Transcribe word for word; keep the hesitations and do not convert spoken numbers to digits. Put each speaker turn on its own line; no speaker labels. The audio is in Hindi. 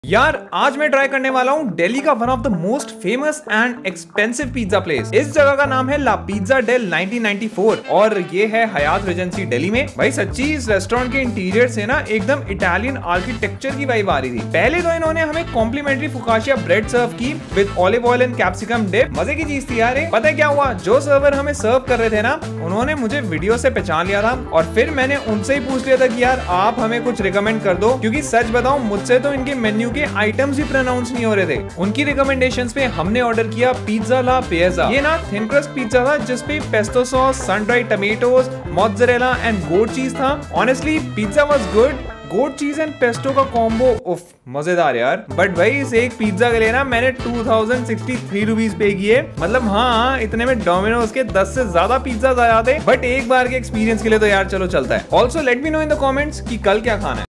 यार आज मैं ट्राई करने वाला हूँ दिल्ली का one of the most famous and expensive pizza place. इस जगह का नाम है La Pizza Del nineteen ninety four और ये है हयात रेजेंसी दिल्ली में। भाई सच्ची इस रेस्टोरेंट के इंटीरियर से ना एकदम इटालियन आर्किटेक्चर की वाइब आ रही थी। पहले तो इन्होंने हमें कॉम्प्लीमेंट्री फुकाशिया ब्रेड सर्व की with olive oil and capsicum dip. मजे की चीज थी यार। पता है क्या हुआ, जो सर्वर हमें सर्व कर रहे थे ना, उन्होंने मुझे वीडियो से पहचान लिया था और फिर मैंने उनसे ही पूछ लिया था कि यार आप हमें कुछ रिकमेंड कर दो, क्योंकि सच बताऊं मुझसे तो इनके मेन्यू के आइटम्स ही प्रोनाउंस नहीं हो रहे थे। उनकी रिकमेंडेशंस पे हमने ऑर्डर किया पिज्जा ला पिज़्ज़ा। ये ना थिन क्रस्ट पिज्जा था जिसपे pesto sauce, sun dried tomatoes, mozzarella and goat cheese था। Honestly pizza was good. Goat cheese and pesto का कॉम्बो उफ मजेदार यार। बट भाई इस एक पिज्जा के लिए ना मैंने two thousand sixty three rupees pay किए। मतलब हाँ इतने में डोमिनोज के दस से ज्यादा पिज्जा आ जाते, बट एक बार के एक्सपीरियंस के लिए तो यार चलो चलता है। Also let me know in the comments कि कल क्या खाना है।